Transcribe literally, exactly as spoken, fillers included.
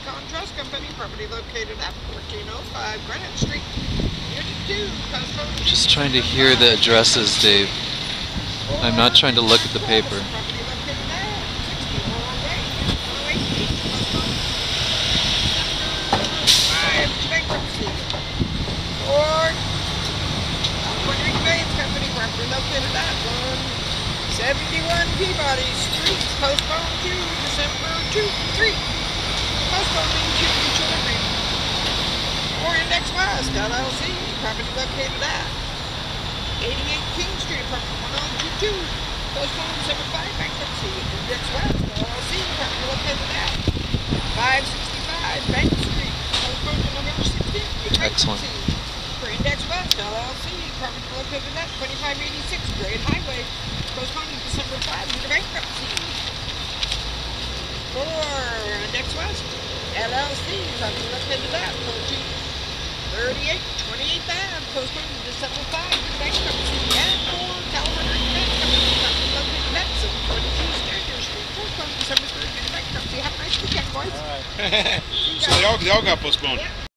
Econ Trust Company, property located at fourteen oh five Greenwich Street, Unit two, postcode. Just trying to hear the addresses, Dave. I'm not trying to look at the paper. Property located at sixty-four Way, oh eight Beach, postcode. five, bankruptcy. Four, California Conveyance Company, property located at one seventy-one Peabody Street, postponed to December two, three. Postponed into mutual agreement. Or Index West, L L C, property located at eighty-eight King Street, apartment one oh two two. Postponed December five, bankruptcy. Index West, L L C, property located at five sixty-five Bank Street, postponed to November sixteenth, Excellent. bankruptcy. For Index West, L L C, property located at twenty-five eighty-six Grade Highway, postponed to December fifth due to bankruptcy. For Index West, L L C, property located at fourteen thirty-eight twenty-eighth Ave, postponed to December fifth due to bankruptcy. And for California Conveyance Company, property located at seven twenty-two Standard Street, postponed December third due to bankruptcy. Have a nice weekend, boys. All right. So they all, they all got postponed. Yeah.